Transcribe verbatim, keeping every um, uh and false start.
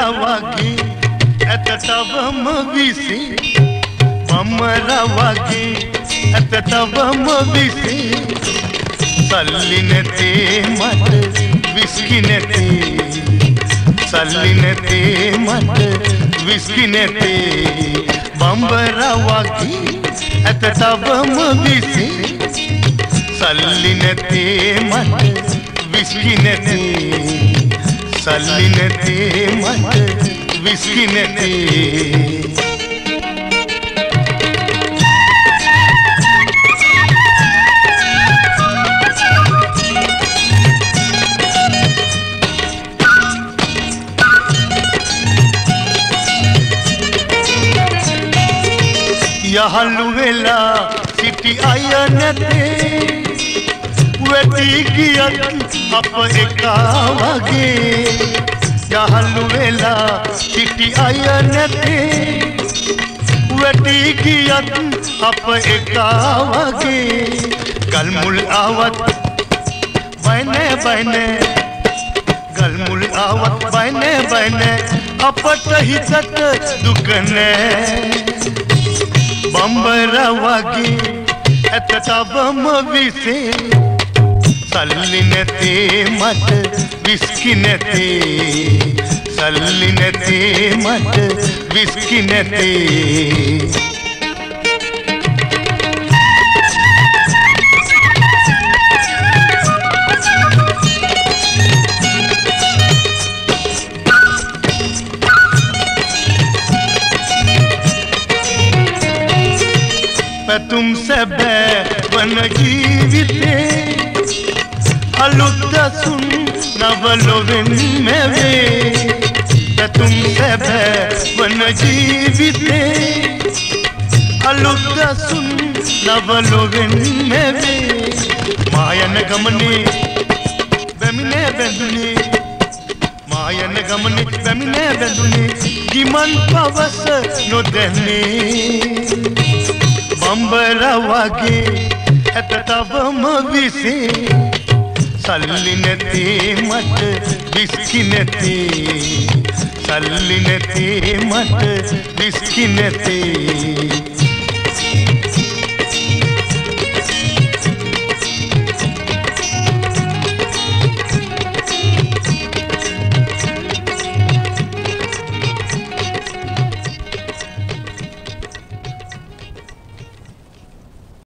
වගේ ඇතටවම විසි බම්මර වගේ ඇතටවම විසි සල්ලි නැතේ මට විස්කි නැතේ සල්ලි නැතේ මට විස්කි නැතේ බම්බර වගේ ඇතටවම විසි සල්ලි නැතේ මට විස්කි නැතේ සල්ලි නැතේ මට විස්කි නැතේ යහළු වෙලා සිටි අය නැතේ වැටි ගියත් අප එකා වගේ යහළු වෙලා සිටි අය නැතේ වැටි ගියත් අප එකා වගේ ගල් මුල් ආවත් බය නැ බය නැ ගල් මුල් ආවත් බය නැ බය නැ අපට හිතට දුක නැ බම්බර වගේ ඇතටවම විසේ සල්ලි නැතේ මට විස්කි නැතේ සල්ලි නැතේ මට විස්කි නැතේ පැතුම් සැබෑ වන ජීවිතේ අලුත් දසුන් නවලොවෙන් මැවේ පැතුම් සැබෑ වන ජීවිතේ අලුත් දසුන් නවලොවෙන් මැවේ මායන ගමනේ බැමිනේ බැඳුනේ මායන ගමනේ බැමිනේ බැඳුනේ ගිමන් පවස නොදැන්නේ බම්බර වගේ ඇතටවම විසේ සල්ලි නැතේ මට විස්කි නැතේ සල්ලි නැතේ මට විස්කි නැතේ